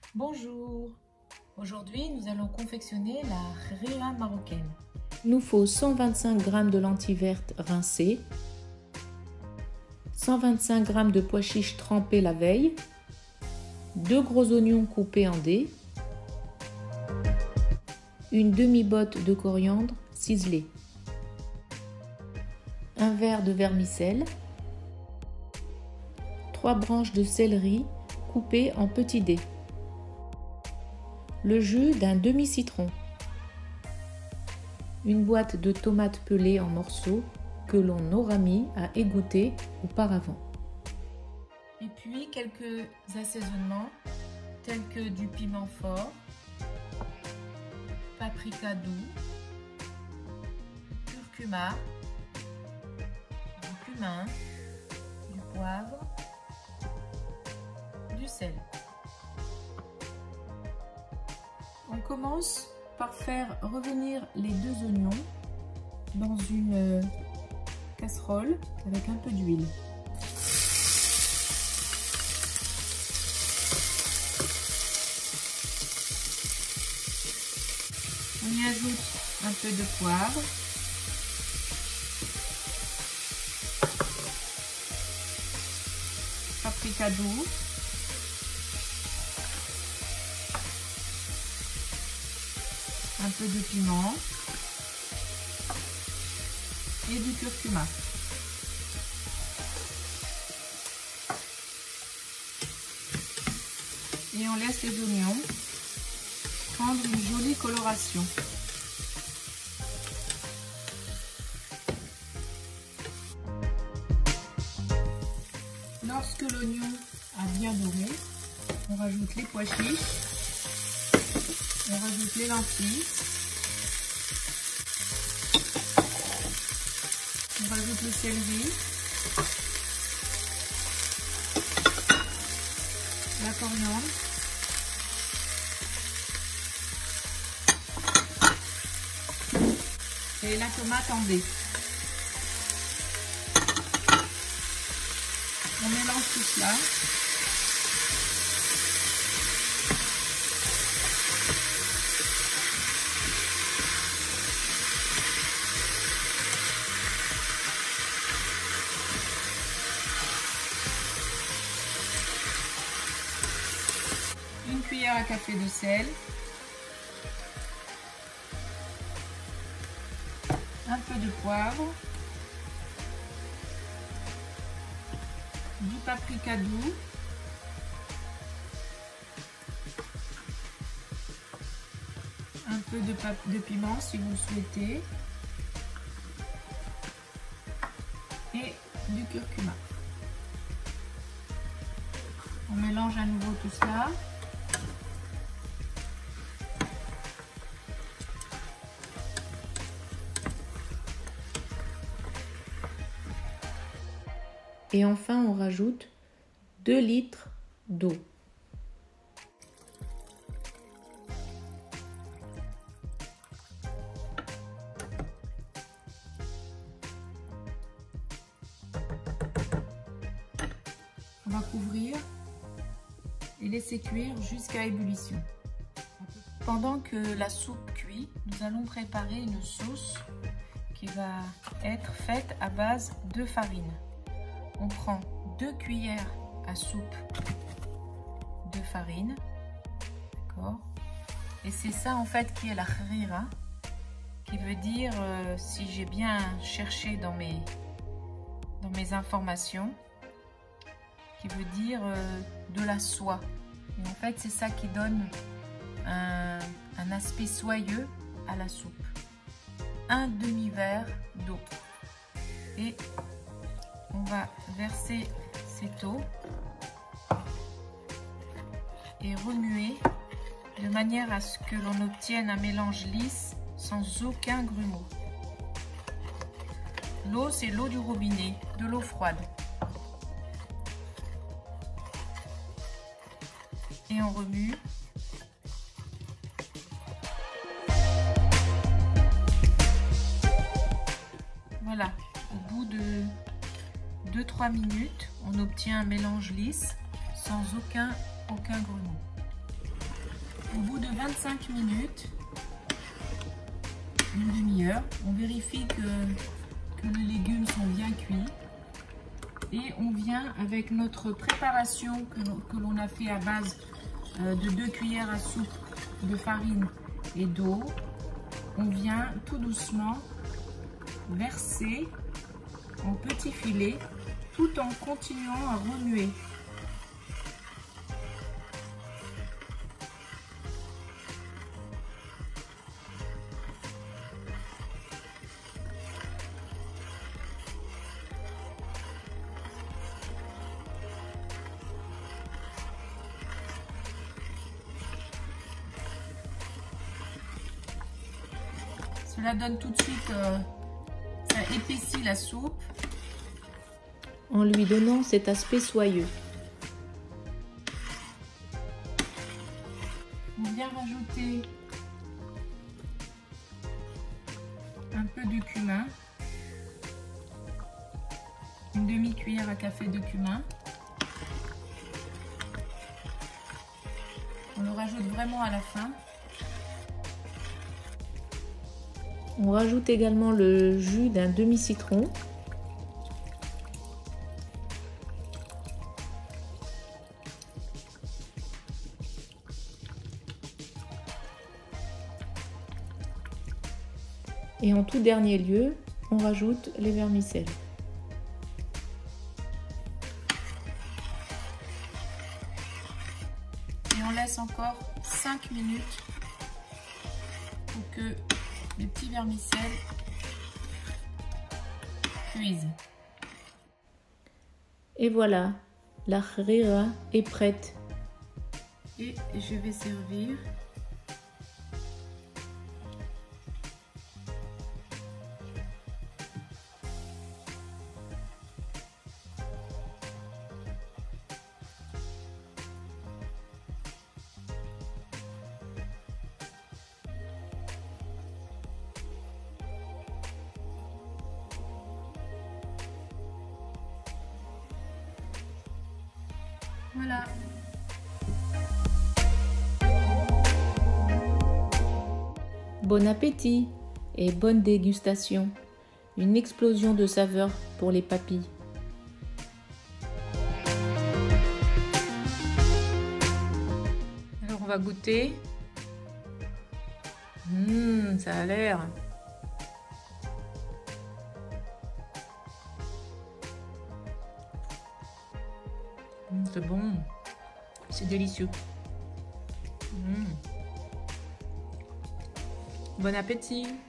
Bonjour, aujourd'hui nous allons confectionner la harira marocaine. Il nous faut 125 g de lentilles vertes rincées, 125 g de pois chiches trempés la veille, 2 gros oignons coupés en dés, une demi-botte de coriandre ciselée, un verre de vermicelle, 3 branches de céleri coupées en petits dés, le jus d'un demi-citron, une boîte de tomates pelées en morceaux que l'on aura mis à égoutter auparavant. Et puis quelques assaisonnements tels que du piment fort, paprika doux, curcuma, du cumin, du poivre, du sel. On commence par faire revenir les 2 oignons dans une casserole avec un peu d'huile. On y ajoute un peu de poivre, paprika doux, un peu de piment et du curcuma. Et on laisse les oignons prendre une jolie coloration. Lorsque l'oignon a bien doré, on rajoute les pois chiches. On rajoute les lentilles, on rajoute le céleri, la coriandre, et la tomate en dés. On mélange tout cela. Une cuillère à café de sel, un peu de poivre, du paprika doux, un peu de piment si vous le souhaitez, et du curcuma. On mélange à nouveau tout cela. Et enfin, on rajoute 2 litres d'eau. On va couvrir et laisser cuire jusqu'à ébullition. Pendant que la soupe cuit, nous allons préparer une sauce qui va être faite à base de farine. On prend 2 cuillères à soupe de farine, d'accord? Et c'est ça en fait qui est la harira, qui veut dire, si j'ai bien cherché dans mes informations, qui veut dire de la soie. Et en fait c'est ça qui donne un aspect soyeux à la soupe. Un demi-verre d'eau. Et on va verser cette eau et remuer de manière à ce que l'on obtienne un mélange lisse sans aucun grumeau. L'eau, c'est l'eau du robinet, de l'eau froide. Et on remue. Voilà, au bout de 2-3 minutes, on obtient un mélange lisse sans aucun grumeau. Au bout de 25 minutes, une demi-heure, on vérifie que les légumes sont bien cuits. Et on vient avec notre préparation que l'on a fait à base de 2 cuillères à soupe de farine et d'eau. On vient tout doucement verser en petits filets tout en continuant à remuer. Cela donne tout de suite, ça épaissit la soupe. En lui donnant cet aspect soyeux. On vient rajouter un peu de cumin, une demi-cuillère à café de cumin. On le rajoute vraiment à la fin. On rajoute également le jus d'un demi-citron. Et en tout dernier lieu, on rajoute les vermicelles. Et on laisse encore 5 minutes pour que les petits vermicelles cuisent. Et voilà, la harira est prête. Et je vais servir. Voilà. Bon appétit et bonne dégustation. Une explosion de saveurs pour les papilles. Alors on va goûter. Ça a l'air. C'est bon. C'est délicieux. Bon appétit.